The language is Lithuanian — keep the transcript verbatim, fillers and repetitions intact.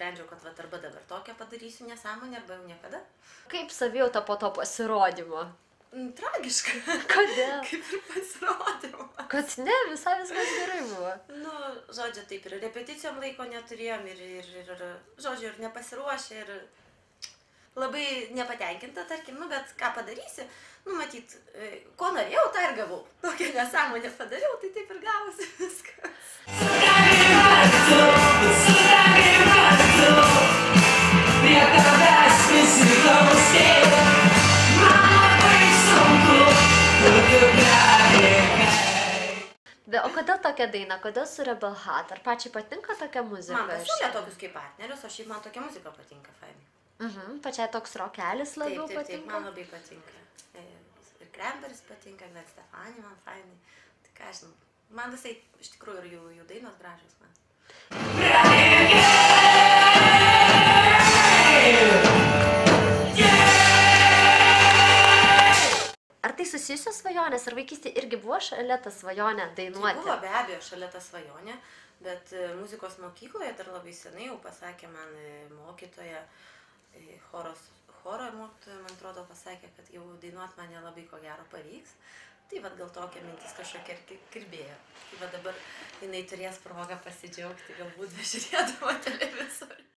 nusprendžiau, kad vat arba dabar tokią padarysiu nesąmonę, arba jau niekada. Kaip savijauta po to pasirodymo? Tragiška. Kodėl? Kaip ir pasirodymo. Kad ne, visai viskas gerai buvo. Nu, žodžiu, taip ir repeticijom laiko neturėjom ir, ir, ir, žodžiu, ir nepasiruošę ir labai nepatenkinta, tarkim, nu, bet ką padarysi, nu, matyt, ko norėjau, tą ir gavau. Tokią nesąmonę padariau, tai taip ir gavosi viskas. Be, o kodėl tokia daina? Kodėl su Rebel Heart? Ar pačiai patinka tokia muzika? Man pasiūlė tokius kaip partnerius, o šiaip man tokia muzika patinka, fainai. Mhm, pačiai toks rokelis labiau taip, taip, patinka? Taip, man labai patinka. Ir Kremberis patinka, Gwen Stefani man fainai. Tai ką žinau, man visai, iš tikrųjų, ir jų, jų dainos gražios man. Ar tai susijusios svajonės, ar vaikystė irgi buvo šalia ta svajonė dainuoti? Tai buvo be abejo šalia ta svajonė, bet muzikos mokykloje dar labai senai jau pasakė man mokytoja, choros, choro mokytoja, man atrodo, pasakė, kad jau dainuot man nelabai ko gero pavyks. Tai vat gal tokia mintis kažkokia ir kirbėjo. Tai va dabar jinai turės progą pasidžiaugti, galbūt bežiūrėdama televizorių.